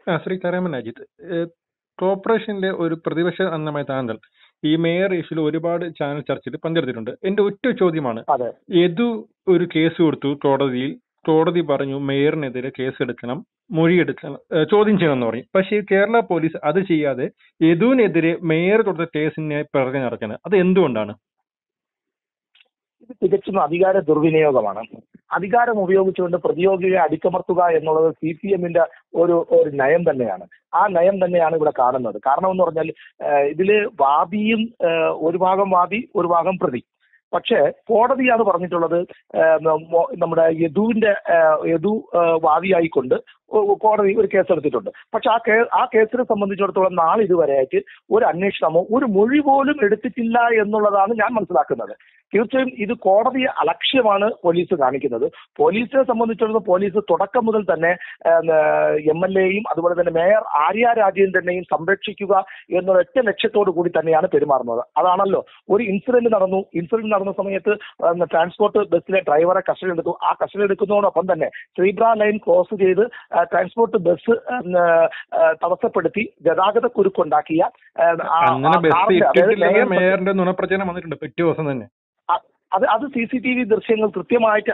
ശ്രീ കരമന അജിത്ത്, കോർപ്പറേഷനിലെ ഒരു പ്രതിപക്ഷ അംഗമായ താങ്കൾ ഈ മേയർ ഇഷ്യൂല് ഒരുപാട് ചാനൽ ചർച്ചയിൽ പങ്കെടുത്തിട്ടുണ്ട്. എന്റെ ഒറ്റ ചോദ്യമാണ്, യദു ഒരു കേസ് കൊടുത്തു കോടതിയിൽ. കോടതി പറഞ്ഞു മേയറിനെതിരെ കേസെടുക്കണം, മൊഴിയെടുക്കണം, ചോദ്യം ചെയ്യണം എന്ന് പറയും. പക്ഷേ കേരള പോലീസ് അത് ചെയ്യാതെ യദുവിനെതിരെ മേയർ കൊടുത്ത കേസിനെ പിറകെ നടക്കുന്നത്. അത് എന്തുകൊണ്ടാണ്? ഇത് തികച്ചും അധികാര ദുർവിനിയോഗമാണ്. അധികാരം ഉപയോഗിച്ചുകൊണ്ട് പ്രതിയോഗിയെ അടിച്ചമർത്തുക എന്നുള്ളത് CPM-ന്റെ ഒരു നയം തന്നെയാണ്. ആ നയം തന്നെയാണ് ഇവിടെ കാണുന്നത്. കാരണം എന്ന് പറഞ്ഞാൽ ഇതില് വാദിയും ഒരു ഭാഗം വാദി ഒരു ഭാഗം പ്രതി. പക്ഷേ കോടതിയാണ് പറഞ്ഞിട്ടുള്ളത് നമ്മുടെ യദു വാദിയായിക്കൊണ്ട് കോടതി ഒരു കേസെടുത്തിട്ടുണ്ട്. പക്ഷെ ആ കേസിനെ സംബന്ധിച്ചിടത്തോളം നാളിതുവരെയായിട്ട് ഒരു അന്വേഷണമോ ഒരു മൊഴി പോലും എടുത്തിട്ടില്ല എന്നുള്ളതാണ് ഞാൻ മനസ്സിലാക്കുന്നത്. തീർച്ചയായും ഇത് കോടതിയെ അലക്ഷ്യമാണ് പോലീസ് കാണിക്കുന്നത്. പോലീസിനെ സംബന്ധിച്ചിടത്തോളം പോലീസ് തുടക്കം മുതൽ തന്നെ MLA-യും അതുപോലെ തന്നെ മേയർ ആര്യ രാജേന്ദ്രനെയും സംരക്ഷിക്കുക എന്നൊരൊറ്റ ലക്ഷ്യത്തോടു കൂടി തന്നെയാണ് പെരുമാറുന്നത്. അതാണല്ലോ ഒരു ഇൻസിഡന്റ് നടന്ന സമയത്ത് ട്രാൻസ്പോർട്ട് ബസ്സിലെ ഡ്രൈവറെ കസ്റ്റഡി എടുത്തു. ആ കസ്റ്റഡി എടുക്കുന്നതോടൊപ്പം തന്നെ ശ്രീബ്ര ലൈൻ ക്രോസ് ചെയ്ത് ട്രാൻസ്പോർട്ട് ബസ് തടസ്സപ്പെടുത്തി ഗതാഗത കുരുക്കുണ്ടാക്കിയ അത് CCTV ദൃശ്യങ്ങൾ കൃത്യമായിട്ട്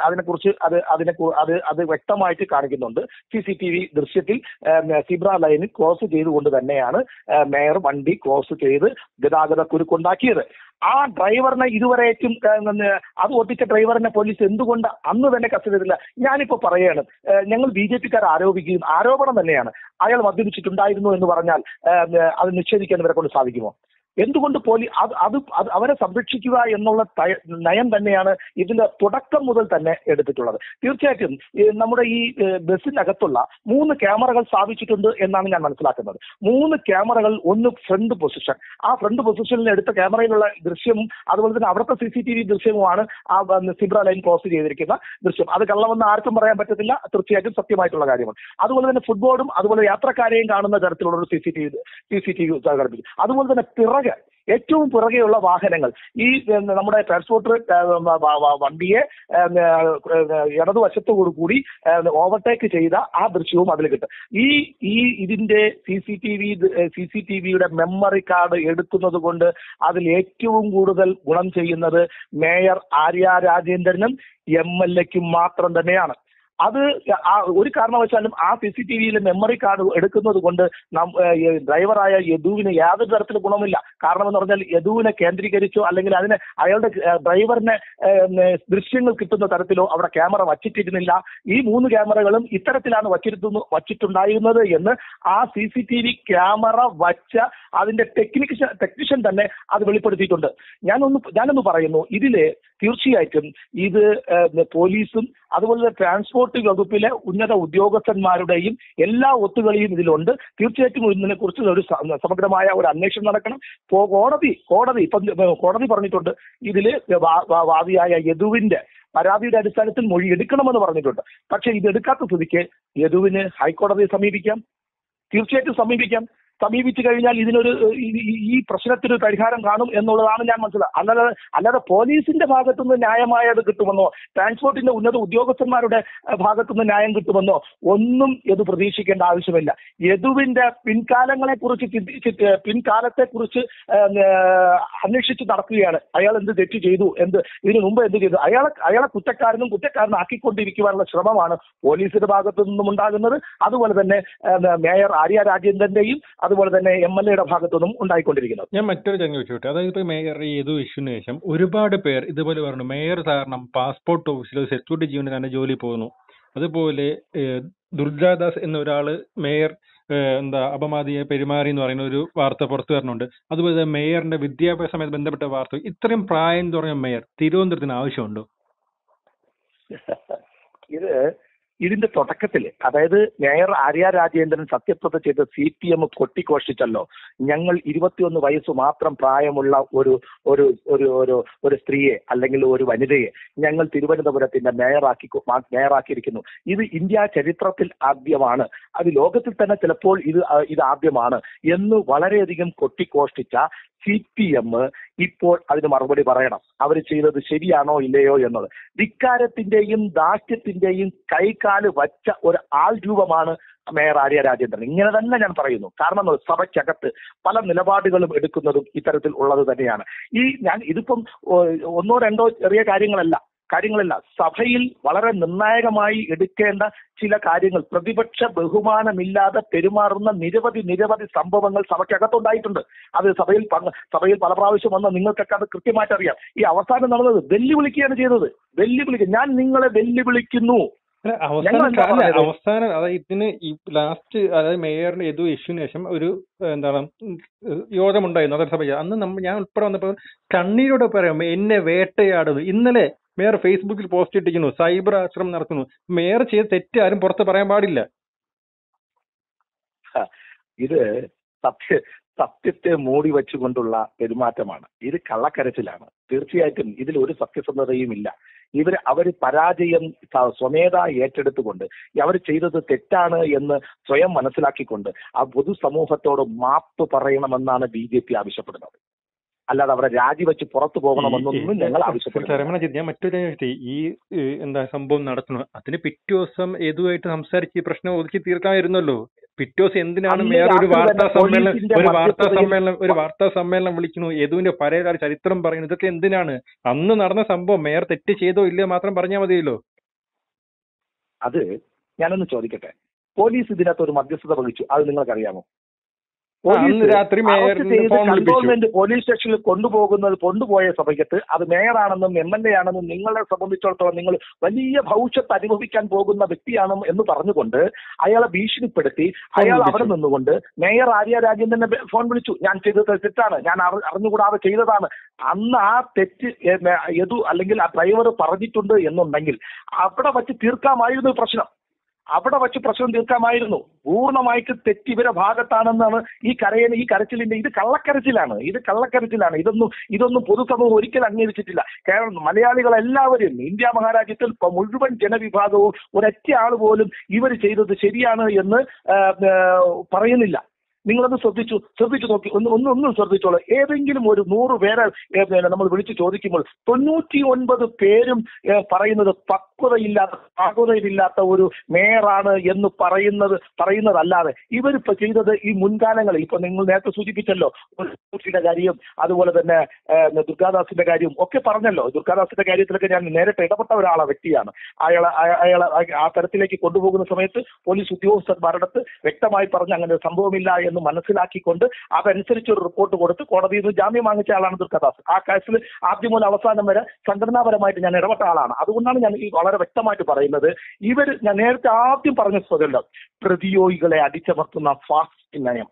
അത് വ്യക്തമായിട്ട് കാണിക്കുന്നുണ്ട്. CCTV ദൃശ്യത്തിൽ സിബ്ര ലൈൻ ക്രോസ് ചെയ്തുകൊണ്ട് തന്നെയാണ് മേയർ വണ്ടി ക്രോസ് ചെയ്ത് ഗതാഗത കുരുക്കുണ്ടാക്കിയത്. ആ ഡ്രൈവറിനെ ഇതുവരേക്കും അത് ഓട്ടിച്ച ഡ്രൈവറിനെ പോലീസ് എന്തുകൊണ്ട് അന്ന് തന്നെ കസ്റ്റഡി എടുത്തില്ല? ഞാനിപ്പോ പറയാണ്, ഞങ്ങൾ BJP-ക്കാർ ആരോപണം തന്നെയാണ്. അയാൾ മദ്യപിച്ചിട്ടുണ്ടായിരുന്നു എന്ന് പറഞ്ഞാൽ അത് നിഷേധിക്കാൻ ഇവരെ കൊണ്ട് സാധിക്കുമോ? എന്തുകൊണ്ട് അവരെ സംരക്ഷിക്കുക എന്നുള്ള നയം തന്നെയാണ് ഇതിന്റെ തുടക്കം മുതൽ തന്നെ എടുത്തിട്ടുള്ളത്. തീർച്ചയായിട്ടും നമ്മുടെ ഈ ബസ്സിനകത്തുള്ള 3 ക്യാമറകൾ സ്ഥാപിച്ചിട്ടുണ്ട് എന്നാണ് ഞാൻ മനസ്സിലാക്കുന്നത്. 3 ക്യാമറകൾ, ഒന്ന് ഫ്രണ്ട് പൊസിഷൻ, ആ ഫ്രണ്ട് പൊസിഷനിൽ എടുത്ത ക്യാമറയിലുള്ള ദൃശ്യവും അതുപോലെ തന്നെ അവിടുത്തെ CCTV ദൃശ്യവുമാണ് ആ സിബ്ര ലൈൻ ക്രോസ് ചെയ്തിരിക്കുന്ന ദൃശ്യം. അത് കള്ളമെന്ന് ആർക്കും പറയാൻ പറ്റത്തില്ല, തീർച്ചയായിട്ടും സത്യമായിട്ടുള്ള കാര്യമാണ്. അതുപോലെ തന്നെ ഫുട്ബോളും അതുപോലെ യാത്രക്കാരെയും കാണുന്ന തരത്തിലുള്ള ഒരു CCTV ഘടിപ്പിച്ചു. അതുപോലെ തന്നെ ഏറ്റവും പിറകെയുള്ള വാഹനങ്ങൾ, ഈ നമ്മുടെ ട്രാൻസ്പോർട്ടർ വണ്ടിയെ ഇടതുവശത്തോടുകൂടി ഓവർടേക്ക് ചെയ്ത ആ ദൃശ്യവും അതിൽ കിട്ടും. ഇതിന്റെ CCTV-യുടെ മെമ്മറി കാർഡ് എടുക്കുന്നത് കൊണ്ട് അതിൽ ഏറ്റവും കൂടുതൽ ഗുണം ചെയ്യുന്നത് മേയർ ആര്യ രാജേന്ദ്രനും MLA-ക്കും മാത്രം തന്നെയാണ്. അത് ഒരു കാരണവശാലും ആ CCTV-യിലെ മെമ്മറി കാർഡ് എടുക്കുന്നത് കൊണ്ട് ഡ്രൈവറായ യദുവിന് യാതൊരു തരത്തിലും ഗുണമില്ല. കാരണം എന്ന് പറഞ്ഞാൽ യദുവിനെ കേന്ദ്രീകരിച്ചോ അല്ലെങ്കിൽ അയാളുടെ ഡ്രൈവറിനെ ദൃശ്യങ്ങൾ കിട്ടുന്ന തരത്തിലോ അവിടെ ക്യാമറ വച്ചിട്ടിരുന്നില്ല. ഈ 3 ക്യാമറകളും ഇത്തരത്തിലാണ് വച്ചിട്ടുണ്ടായിരുന്നത് എന്ന് ആ CCTV ക്യാമറ വച്ച അതിന്റെ ടെക്നീഷ്യൻ തന്നെ അത് വെളിപ്പെടുത്തിയിട്ടുണ്ട്. ഞാനൊന്ന് പറയുന്നു, ഇതില് തീർച്ചയായിട്ടും ഇത് പോലീസും അതുപോലെ ട്രാൻസ്പോർട്ട് വകുപ്പിലെ ഉന്നത ഉദ്യോഗസ്ഥന്മാരുടെയും എല്ലാ ഒത്തുകളിയും ഇതിലുണ്ട്. തീർച്ചയായിട്ടും ഇതിനെക്കുറിച്ച് ഒരു സമഗ്രമായ ഒരു അന്വേഷണം നടക്കണം. കോടതി പറഞ്ഞിട്ടുണ്ട് ഇതില് വാദിയായ യദുവിന്റെ പരാതിയുടെ അടിസ്ഥാനത്തിൽ മൊഴി എടുക്കണമെന്ന് പറഞ്ഞിട്ടുണ്ട്. പക്ഷെ ഇതെടുക്കാത്ത സ്ഥിതിക്ക് യദുവിന് ഹൈക്കോടതിയെ സമീപിക്കാം, തീർച്ചയായിട്ടും സമീപിച്ചു കഴിഞ്ഞാൽ ഈ പ്രശ്നത്തിന് പരിഹാരം കാണും എന്നുള്ളതാണ് ഞാൻ മനസ്സിലാക്കുന്നത്. അല്ലാതെ പോലീസിന്റെ ഭാഗത്തുനിന്ന് ന്യായമായത് കിട്ടുമെന്നോ ട്രാൻസ്പോർട്ടിന്റെ ഉന്നത ഉദ്യോഗസ്ഥന്മാരുടെ ഭാഗത്തുനിന്ന് ന്യായം കിട്ടുമെന്നോ ഒന്നും യദു പ്രതീക്ഷിക്കേണ്ട ആവശ്യമില്ല. യദുവിന്റെ പിൻകാലത്തെക്കുറിച്ച് അന്വേഷിച്ച് നടക്കുകയാണ്. അയാൾ എന്ത് തെറ്റ് ചെയ്തു, ഇതിനു മുമ്പ് എന്ത് ചെയ്തു, അയാളെ കുറ്റക്കാരനാക്കിക്കൊണ്ടിരിക്കുവാനുള്ള ശ്രമമാണ് പോലീസിന്റെ ഭാഗത്തു നിന്നും ഉണ്ടാകുന്നത്. അതുപോലെ തന്നെ മേയർ ആര്യ രാജേന്ദ്രന്റെയും അതുപോലെ തന്നെ MLA-യുടെ ഭാഗത്തുനിന്നും ഉണ്ടായിക്കൊണ്ടിരിക്കുന്നത്. ഞാൻ മറ്റൊരു ചങ്ങ ചോദിച്ചോട്ടെ, അതായത് ഇപ്പൊ മേയർ ഏതു ഇഷ്യൂന് ശേഷം ഒരുപാട് പേർ ഇതുപോലെ പറഞ്ഞു മേയർ കാരണം പാസ്പോർട്ട് ഓഫീസിൽ സെക്യൂരിറ്റി ജീവനക്കാരന്റെ ജോലി പോകുന്നു. അതുപോലെ ദുർഗാദാസ് എന്ന ഒരാള് മേയർ അപമാദിയെ പെരുമാറി എന്ന് പറയുന്ന ഒരു വാർത്ത പുറത്തു വരുന്നുണ്ട്. അതുപോലെ മേയറിന്റെ വിദ്യാഭ്യാസവുമായി ബന്ധപ്പെട്ട വാർത്ത. ഇത്രയും പ്രായം കുറഞ്ഞ മേയർ തിരുവനന്തപുരത്തിന് ആവശ്യമുണ്ടോ? ഇതിന്റെ തുടക്കത്തിൽ, അതായത് മേയർ ആര്യ രാജേന്ദ്രൻ സത്യപ്രതിജ്ഞ ചെയ്ത് CPM കൊട്ടിഘോഷിച്ചല്ലോ, ഞങ്ങൾ 21 വയസ്സ് മാത്രം പ്രായമുള്ള ഒരു സ്ത്രീയെ അല്ലെങ്കിൽ ഒരു വനിതയെ ഞങ്ങൾ തിരുവനന്തപുരത്തിന്റെ മേയറാക്കിയിരിക്കുന്നു. ഇത് ഇന്ത്യ ചരിത്രത്തിൽ ആദ്യമാണ്, അത് ലോകത്തിൽ തന്നെ ചിലപ്പോൾ ഇത് ആദ്യമാണ് എന്ന് വളരെയധികം കൊട്ടിഘോഷിച്ച CPM ഇപ്പോൾ അതിന് മറുപടി പറയണം. അവർ ചെയ്തത് ശരിയാണോ ഇല്ലയോ എന്നത്. ധിക്കാരത്തിന്റെയും ദാഷ്ട്യത്തിന്റെയും കൈകാല് വച്ച ഒരു ആൾ രൂപമാണ് മേയർ ആര്യ രാജേന്ദ്രൻ. ഇങ്ങനെ തന്നെ ഞാൻ പറയുന്നു. കാരണം സഭയ്ക്കകത്ത് പല നിലപാടുകളും എടുക്കുന്നതും ഇത്തരത്തിൽ ഉള്ളത് തന്നെയാണ്. ഇതിപ്പം ഒന്നോ രണ്ടോ ചെറിയ കാര്യങ്ങളല്ല, സഭയിൽ വളരെ നിർണായകമായി എടുക്കേണ്ട ചില കാര്യങ്ങൾ, പ്രതിപക്ഷ ബഹുമാനമില്ലാതെ പെരുമാറുന്ന നിരവധി സംഭവങ്ങൾ സഭയ്ക്കകത്തുണ്ടായിട്ടുണ്ട്. അത് സഭയിൽ പല പ്രാവശ്യം വന്ന നിങ്ങൾക്കൊക്കെ അത് കൃത്യമായിട്ട് അറിയാം. ഈ അവസാനം നടന്നത് വെല്ലുവിളിക്കുകയാണ് ചെയ്തത്. ഞാൻ നിങ്ങളെ വെല്ലുവിളിക്കുന്നു. അവസാനം അതായത് ഇതിന് ഈ ലാസ്റ്റ്, അതായത് മേയറിന്റെ ഏതോ ഇഷ്യൂന് ശേഷം ഒരു യോഗമുണ്ടായിരുന്നു നഗരസഭ. അന്ന് ഞാൻ ഉൾപ്പെടെ വന്നപ്പോൾ കണ്ണീരോടെ പറയാം, എന്നെ വേട്ടയാടുന്നു. ഇന്നലെ മേയർ ഫേസ്ബുക്കിൽ പോസ്റ്റ് ഇട്ടിരിക്കുന്നു, സൈബർ ആശ്രമം നടത്തുന്നു. മേയർ ചെയ്ത തെറ്റ് ആരും പുറത്ത് പറയാൻ പാടില്ല. ഇത് സത്യത്തെ മൂടി വെച്ചുകൊണ്ടുള്ള പെരുമാറ്റമാണ്. ഇത് കള്ളക്കരച്ചിലാണ്. തീർച്ചയായിട്ടും ഇതിൽ ഒരു സത്യസന്ധതയും ഇല്ല. അവര് പരാജയം സ്വമേധ ഏറ്റെടുത്തുകൊണ്ട് അവർ ചെയ്തത് തെറ്റാണ് എന്ന് സ്വയം മനസ്സിലാക്കിക്കൊണ്ട് ആ പൊതുസമൂഹത്തോട് മാപ്പ് പറയണമെന്നാണ് BJP ആവശ്യപ്പെടുന്നത്. അല്ലാതെ അവരെ രാജിവെച്ച് പുറത്തു പോകണമെന്നൊന്നും ഞങ്ങൾ ആവശ്യപ്പെടുന്നു. ഞാൻ മറ്റൊരു ഈ സംഭവം നടത്തുന്നു, അതിന് പിറ്റേ ദിവസം ഏതുമായിട്ട് സംസാരിച്ച് ഈ പ്രശ്നം ഒതുക്കി തീർക്കാമായിരുന്നല്ലോ. പിറ്റേ ദിവസം എന്തിനാണ് മേയർ ഒരു വാർത്താ സമ്മേളനം വിളിക്കുന്നു, യദുവിന്റെ പഴയകാല ചരിത്രം പറയുന്നു? ഇതൊക്കെ എന്തിനാണ്? അന്ന് നടന്ന സംഭവം മേയർ തെറ്റ് ചെയ്തോ ഇല്ലയോ മാത്രം പറഞ്ഞാൽ മതിയല്ലോ. അത് ഞാനൊന്ന് ചോദിക്കട്ടെ, പോലീസ് ഇതിനകത്ത് ഒരു മധ്യസ്ഥത വഹിച്ചു, അത് നിങ്ങൾക്കറിയാമോ? രാത്രി കണ്ടോൺമെന്റ് പോലീസ് സ്റ്റേഷനിൽ കൊണ്ടുപോയ സമയത്ത് അത് മേയറാണെന്നും MLA ആണെന്നും നിങ്ങളെ സംബന്ധിച്ചിടത്തോളം നിങ്ങൾ വലിയ ഭവിഷ്യത്ത് അനുഭവിക്കാൻ പോകുന്ന വ്യക്തിയാണ് എന്ന് പറഞ്ഞുകൊണ്ട് അയാളെ ഭീഷണിപ്പെടുത്തി അയാൾ അവിടെ നിന്നുകൊണ്ട് മേയർ ആര്യ രാജേന്ദ്രനെ ഫോൺ വിളിച്ചു. ഞാൻ ചെയ്തത് തെറ്റാണ്, ഞാൻ അറിഞ്ഞുകൂടാതെ ചെയ്തതാണ്. അന്ന് ആ തെറ്റ് അല്ലെങ്കിൽ ആ ഡ്രൈവർ പറഞ്ഞിട്ടുണ്ട് എന്നുണ്ടെങ്കിൽ അവിടെ വച്ച് തീർക്കാമായിരുന്നു പ്രശ്നം. പൂർണ്ണമായിട്ട് തെറ്റ് ഇവരെ ഭാഗത്താണെന്നാണ് ഈ കരച്ചിലിന്റെ ഇത് കള്ളക്കരച്ചിലാണ്. ഇതൊന്നും പൊതുസമൂഹം ഒരിക്കലും അംഗീകരിച്ചിട്ടില്ല. കേരളം മലയാളികളെല്ലാവരും, ഇന്ത്യ മഹാരാജ്യത്തിൽ മുഴുവൻ ജനവിഭാഗവും ഒരൊറ്റ ആൾ പോലും ഇവർ ചെയ്തത് ശരിയാണ് എന്ന് പറയുന്നില്ല. നിങ്ങളൊന്ന് ശ്രദ്ധിച്ചു നോക്കി, ഒന്നും ശ്രദ്ധിച്ചോളൂ. ഏതെങ്കിലും ഒരു 100 പേരെ നമ്മൾ വിളിച്ചു ചോദിക്കുമ്പോൾ 99 പേരും പറയുന്നത് പക്വതയില്ലാത്ത ഒരു മേയറാണ് എന്ന് പറയുന്നതല്ലാതെ ഇവരിപ്പോ ചെയ്തത് ഈ മുൻകാലങ്ങളിൽ ഇപ്പൊ നിങ്ങൾ നേരത്തെ സൂചിപ്പിച്ചല്ലോ, യുടെ കാര്യം അതുപോലെ തന്നെ ദുർഗാദാസിന്റെ കാര്യം ഒക്കെ പറഞ്ഞല്ലോ. ദുർഗാദാസിന്റെ കാര്യത്തിലൊക്കെ ഞാൻ നേരിട്ട് ഇടപെട്ട വ്യക്തിയാണ്. അയാളെ ആ തരത്തിലേക്ക് കൊണ്ടുപോകുന്ന സമയത്ത് പോലീസ് ഉദ്യോഗസ്ഥന്മാരുടെ അടുത്ത് വ്യക്തമായി പറഞ്ഞ് അങ്ങനെ ഒരു സംഭവമില്ല എന്ന് മനസ്സിലാക്കിക്കൊണ്ട് അതനുസരിച്ച് ഒരു റിപ്പോർട്ട് കൊടുത്ത് കോടതിയിൽ നിന്ന് ജാമ്യം വാങ്ങിച്ച ആളാണ് ദുർഗാദാസ്. ആ കേസിൽ ആദ്യം മുതൽ അവസാനം വരെ സംഘടനാപരമായിട്ട് ഞാൻ ഇടപെട്ട ആളാണ്. അതുകൊണ്ടാണ് ഞാൻ വളരെ വ്യക്തമായിട്ട് പറയുന്നത്, ഞാൻ നേരത്തെ ആദ്യം പറഞ്ഞ സ്വതന്ത്രം പ്രതിയോഗികളെ അടിച്ചമർത്തുന്ന ഫാസ്റ്റ് നയം.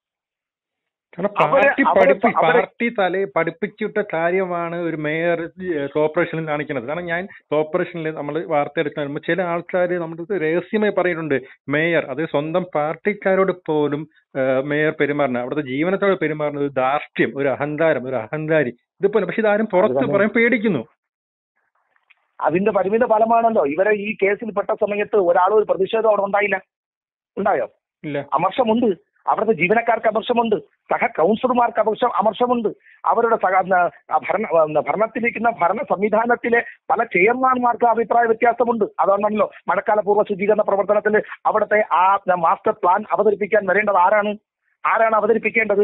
പാർട്ടി പഠിപ്പിച്ചിട്ട കാര്യമാണ് ഒരു മേയർ കോർപ്പറേഷനിൽ കാണിക്കുന്നത്. കാരണം ഞാൻ കോർപ്പറേഷനിൽ നമ്മൾ വാർത്ത എടുക്കാൻ വരുമ്പോൾ ചില ആൾക്കാർ നമ്മുടെ രഹസ്യമായി പറയുന്നുണ്ട്, മേയർ അത് സ്വന്തം പാർട്ടിക്കാരോട് പോലും മേയർ പെരുമാറുന്നത്, അവിടുത്തെ ജീവനത്തോട് പെരുമാറുന്നത് ഒരു ധാർഷ്ട്യം, ഒരു അഹങ്കാരി ഇതുപോലെ. പക്ഷെ ഇതാരും പുറത്ത് പറയാൻ പേടിക്കുന്നു. അതിന്റെ പരിമിത ഫലമാണല്ലോ ഇവരെ ഈ കേസിൽ പെട്ട സമയത്ത് ഒരാളും ഒരു പ്രതിഷേധം അവിടെ ഉണ്ടായോ? ഇല്ല. അമർഷമുണ്ട്. അവിടുത്തെ ജീവനക്കാർക്ക് അമർഷമുണ്ട്, കൗൺസിലർമാർക്ക് അമർഷമുണ്ട്, അവരുടെ ഭരണത്തിലിരിക്കുന്ന ഭരണ സംവിധാനത്തിലെ പല ചെയർമാൻമാർക്ക് അഭിപ്രായ വ്യത്യാസമുണ്ട്. അതുകൊണ്ടാണല്ലോ മഴക്കാലപൂർവ്വ ശുചീകരണ പ്രവർത്തനത്തിൽ അവിടുത്തെ ആ മാസ്റ്റർ പ്ലാൻ അവതരിപ്പിക്കാൻ വരേണ്ടത് ആരാണ് അവതരിപ്പിക്കേണ്ടത്?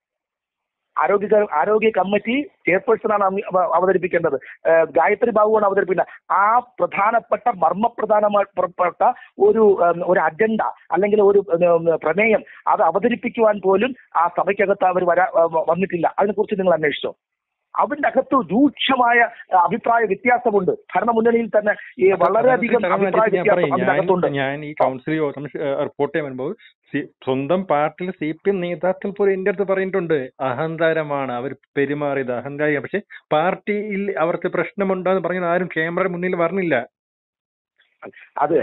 ആരോഗ്യ കമ്മിറ്റി ചെയർപേഴ്സണാണ് അവതരിപ്പിക്കേണ്ടത്. ഗായത്രി ബാബുവാണ് അവതരിപ്പിക്കുന്നത്. ആ പ്രധാനപ്പെട്ട മർമ്മപ്രധാനപ്പെട്ട ഒരു അജണ്ട അല്ലെങ്കിൽ ഒരു പ്രമേയം അത് അവതരിപ്പിക്കുവാൻ പോലും ആ സഭയ്ക്കകത്ത് അവർ വന്നിട്ടില്ല. അതിനെക്കുറിച്ച് നിങ്ങൾ അന്വേഷിച്ചോ? അവന്റെ അകത്ത് രൂക്ഷമായ അഭിപ്രായ വ്യത്യാസമുണ്ട്. ഭരണമുന്നണിയിൽ തന്നെ വളരെയധികം അഭിപ്രായ വ്യത്യാസം അതിന്റെ അകത്തുണ്ട്. ഞാൻ ഈ കൗൺസിൽ റിപ്പോർട്ട് ചെയ്യാൻ വരുമ്പോൾ സ്വന്തം പാർട്ടിയിൽ CPM നേതാക്കൾ പോലും എന്റെ അടുത്ത് പറഞ്ഞിട്ടുണ്ട്, അഹങ്കാരമാണ് അവർ പെരുമാറിയത്, അഹങ്കാരിയാണ്. പക്ഷെ പാർട്ടിയിൽ അവർക്ക് പ്രശ്നമുണ്ടെന്ന് പറഞ്ഞത് ആരും ക്യാമറ മുന്നിൽ പറഞ്ഞില്ല. അത്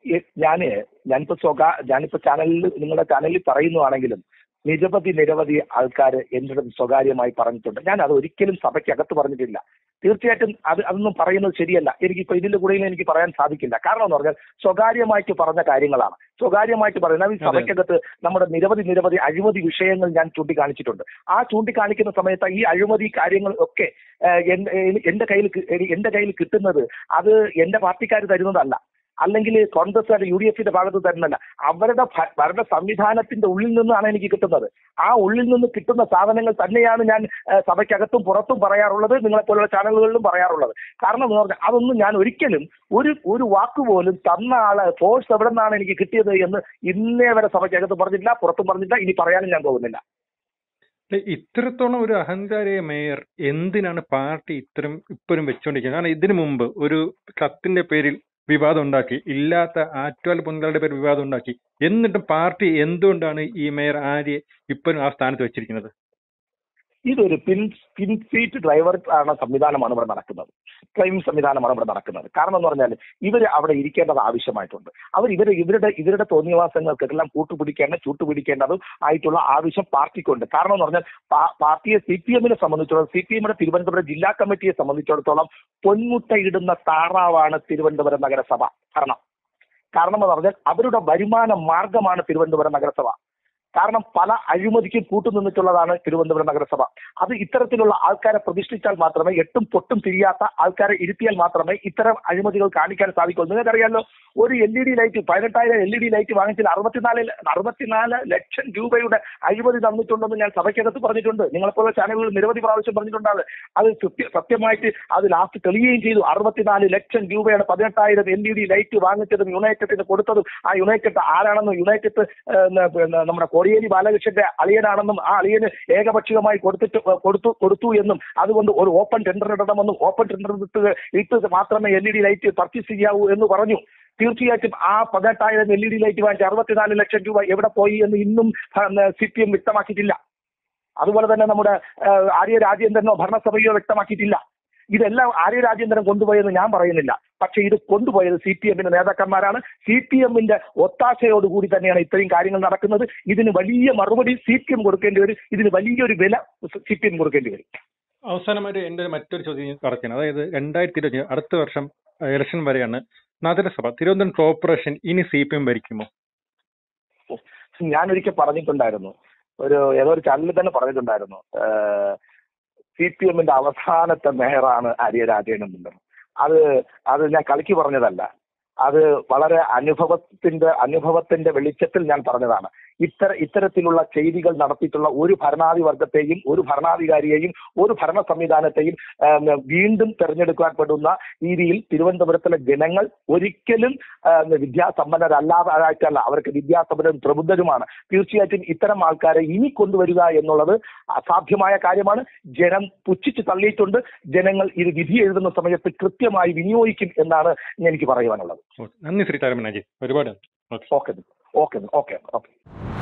ഞാനിപ്പോ നിങ്ങളുടെ ചാനലിൽ പറയുന്നതാണെങ്കിലും നിരവധി ആൾക്കാർ എൻ്റെ അടുത്ത് സ്വകാര്യമായി പറഞ്ഞിട്ടുണ്ട്. ഞാൻ അത് ഒരിക്കലും സഭയ്ക്കകത്ത് പറഞ്ഞിട്ടില്ല. തീർച്ചയായിട്ടും അതൊന്നും പറയുന്നത് ശരിയല്ല. എനിക്കിപ്പോ ഇതിന്റെ കൂടെ എനിക്ക് പറയാൻ സാധിക്കില്ല. കാരണം എന്ന് പറഞ്ഞാൽ സ്വകാര്യമായിട്ട് പറഞ്ഞ കാര്യങ്ങളാണ്. സ്വകാര്യമായിട്ട് പറയുന്നത് ഈ സഭയ്ക്കകത്ത് നമ്മുടെ നിരവധി അഴിമതി വിഷയങ്ങൾ ഞാൻ ചൂണ്ടിക്കാണിച്ചിട്ടുണ്ട്. ആ ചൂണ്ടിക്കാണിക്കുന്ന സമയത്ത് ഈ അഴിമതി കാര്യങ്ങൾ ഒക്കെ എന്റെ കയ്യിൽ കിട്ടുന്നത് അത് എന്റെ പാർട്ടിക്കാർ തരുന്നതല്ല. അല്ലെങ്കിൽ കോൺഗ്രസ് UDF-ന്റെ ഭാഗത്ത് തരുന്നല്ല, അവരുടെ ഭരണ സംവിധാനത്തിന്റെ ഉള്ളിൽ നിന്നാണ് എനിക്ക് കിട്ടുന്നത്. ആ ഉള്ളിൽ നിന്ന് കിട്ടുന്ന സാധനങ്ങൾ തന്നെയാണ് ഞാൻ സഭയ്ക്കകത്തും പുറത്തും പറയാറുള്ളത്, നിങ്ങളെപ്പോലുള്ള ചാനലുകളിലും പറയാറുള്ളത്. കാരണം എന്ന് പറഞ്ഞാൽ അതൊന്നും ഞാൻ ഒരിക്കലും ഒരു വാക്കുപോലും തന്ന ആള് ഫോഴ്സ് എവിടെ നിന്നാണ് എനിക്ക് കിട്ടിയത് എന്ന് ഇന്നേ വരെ സഭയ്ക്കകത്ത് പറഞ്ഞില്ല, പുറത്തും പറഞ്ഞില്ല, ഇനി പറയാനും ഞാൻ പോകുന്നില്ല. ഇത്രത്തോളം ഒരു അഹങ്കാരിയ മേയർ എന്തിനാണ് പാർട്ടി ഇപ്പോഴും വെച്ചുകൊണ്ടിരിക്കുന്നത്? കാരണം ഇതിനു മുമ്പ് ഒരു കത്തിന്റെ പേരിൽ വിവാദം ഉണ്ടാക്കി, ഇല്ലാത്ത ആറ്റുകാൽ പൊങ്കാലയുടെ പേരിൽ വിവാദം ഉണ്ടാക്കി. എന്നിട്ടും പാർട്ടി എന്തുകൊണ്ടാണ് ഈ മേയർ ആര്യെ ഇപ്പോഴും ആ സ്ഥാനത്ത് വെച്ചിരിക്കുന്നത്? ഇതൊരു പിൻസീറ്റ് ഡ്രൈവർ സംവിധാനമാണ് ഇവിടെ നടക്കുന്നത്, ക്രൈം സംവിധാനമാണ് ഇവിടെ നടക്കുന്നത്. കാരണം എന്ന് പറഞ്ഞാൽ ഇവർ അവിടെ ഇരിക്കേണ്ടത് ആവശ്യമായിട്ടുണ്ട്. ഇവരുടെ തോന്നിയവാസങ്ങൾക്കെല്ലാം ചൂട്ടുപിടിക്കേണ്ടതും ആയിട്ടുള്ള ആവശ്യം പാർട്ടിക്കുണ്ട്. കാരണം എന്ന് പറഞ്ഞാൽ പാർട്ടിയെ CPM-നെ സംബന്ധിച്ചിടത്തോളം, CPM-ന്റെ തിരുവനന്തപുരം ജില്ലാ കമ്മിറ്റിയെ സംബന്ധിച്ചിടത്തോളം പൊന്മുട്ടയിടുന്ന താറാവാണ് തിരുവനന്തപുരം നഗരസഭ ഭരണം. കാരണം എന്ന് പറഞ്ഞാൽ അവരുടെ വരുമാന മാർഗമാണ് തിരുവനന്തപുരം നഗരസഭ. കാരണം പല അഴിമതിക്കും കൂട്ടുനിന്നിട്ടുള്ളതാണ് തിരുവനന്തപുരം നഗരസഭ. അത് ഇത്തരത്തിലുള്ള ആൾക്കാരെ പ്രതിഷ്ഠിച്ചാൽ മാത്രമേ, എട്ടും പൊട്ടും തിരിയാത്ത ആൾക്കാരെ ഇരുത്തിയാൽ മാത്രമേ ഇത്തരം അഴിമതികൾ കാണിക്കാൻ സാധിക്കുള്ളൂ. നിങ്ങൾക്കറിയാലോ, ഒരു LED ലൈറ്റ് 18,000 LED ലൈറ്റ് വാങ്ങിച്ചാൽ 64 ലക്ഷം രൂപയുടെ അഴിമതി തന്നിട്ടുണ്ടെന്ന് ഞാൻ സഭയ്ക്കകത്ത് പറഞ്ഞിട്ടുണ്ട്. നിങ്ങളെപ്പോലെ ചാനലുകൾ നിരവധി പ്രാവശ്യം പറഞ്ഞിട്ടുണ്ടാണ്. അത് സത്യമായിട്ട് അത് ലാസ്റ്റ് തെളിയുകയും ചെയ്തു. 64 ലക്ഷം രൂപയുടെ 18,000 LED ലൈറ്റ് വാങ്ങിച്ചതും യുണൈറ്റഡിന് കൊടുത്തതും ആ യുണൈറ്റഡ് ആരാണെന്നും, യുണൈറ്റഡ് നമ്മുടെ കോടിയേരി ബാലകൃഷ്ണന്റെ അളിയനാണെന്നും, ആ അളിയന് ഏകപക്ഷീയമായി കൊടുത്തു എന്നും, അതുകൊണ്ട് ഒരു ഓപ്പൺ ടെൻഡർ ഇടണമെന്നും, ഓപ്പൺ ടെൻഡർ ഇട്ട് മാത്രമേ LED ലൈറ്റ് പർച്ചേസ് ചെയ്യാവൂ എന്ന് പറഞ്ഞു. തീർച്ചയായിട്ടും ആ 18,000 LED ലൈറ്റ് വാങ്ങിച്ച 64 ലക്ഷം രൂപ എവിടെ പോയി എന്ന് ഇന്നും CPM വ്യക്തമാക്കിയിട്ടില്ല. അതുപോലെ തന്നെ നമ്മുടെ ആര്യ രാജേന്ദ്രനോ ഭരണസഭയോ വ്യക്തമാക്കിയിട്ടില്ല. ഇതെല്ലാം ആര്യ രാജേന്ദ്രൻ കൊണ്ടുപോയെന്ന് ഞാൻ പറയുന്നില്ല. പക്ഷേ ഇത് കൊണ്ടുപോയത് CPM-ന്റെ നേതാക്കന്മാരാണ്. CPM-ന്റെ ഒത്താശയോടുകൂടി തന്നെയാണ് ഇത്രയും കാര്യങ്ങൾ നടക്കുന്നത്. ഇതിന് വലിയ മറുപടി CPM കൊടുക്കേണ്ടി വരും. ഇതിന് വലിയൊരു വില CPM കൊടുക്കേണ്ടി വരും. അവസാനമായിട്ട് എന്റെ മറ്റൊരു ചോദ്യം കടക്കുകയാണ്. അതായത് 2020 അടുത്ത വർഷം ഇലക്ഷൻ വരെയാണ് നഗരസഭ, തിരുവനന്തപുരം കോർപ്പറേഷൻ ഇനി CPM ഭരിക്കുമോ? ഞാനൊരിക്കൽ പറഞ്ഞിട്ടുണ്ടായിരുന്നു, ഏതോ ഒരു ചാനലിൽ തന്നെ പറഞ്ഞിട്ടുണ്ടായിരുന്നു, CPM-ന്റെ അവസാനത്തെ മേയറാണ് ആര്യ രാജേന്ദ്രൻ. അത് ഞാൻ കളിക്ക് പറഞ്ഞതല്ല, അത് വളരെ അനുഭവത്തിന്റെ വെളിച്ചത്തിൽ ഞാൻ പറഞ്ഞതാണ്. ഇത്തരത്തിലുള്ള ചെയ്തികൾ നടത്തിയിട്ടുള്ള ഒരു ഭരണാധിവർഗത്തെയും, ഒരു ഭരണാധികാരിയെയും, ഒരു ഭരണ സംവിധാനത്തെയും വീണ്ടും തെരഞ്ഞെടുക്കപ്പെടുന്ന രീതിയിൽ തിരുവനന്തപുരത്തിലെ ജനങ്ങൾ ഒരിക്കലും വിദ്യാസമ്പന്നരല്ലാതായിട്ടല്ല, അവർക്ക് വിദ്യാസമ്പന്നരും പ്രബുദ്ധരുമാണ്. തീർച്ചയായിട്ടും ഇത്തരം ആൾക്കാരെ ഇനി കൊണ്ടുവരിക എന്നുള്ളത് അസാധ്യമായ കാര്യമാണ്. ജനം പുച്ഛിച്ച് തള്ളിയിട്ടുണ്ട്. ജനങ്ങൾ ഇത് വിധി എഴുതുന്ന സമയത്ത് കൃത്യമായി വിനിയോഗിക്കും എന്നാണ് എനിക്ക് പറയുവാനുള്ളത്. നന്ദി ശ്രീ താരമനാജി, ഒരുപാട്. ഓക്കെ.